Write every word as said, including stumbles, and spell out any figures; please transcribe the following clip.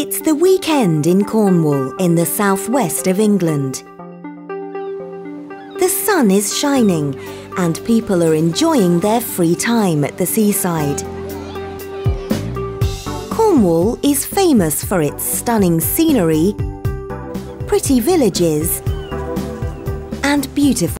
It's the weekend in Cornwall in the southwest of England. The sun is shining and people are enjoying their free time at the seaside. Cornwall is famous for its stunning scenery, pretty villages and beautiful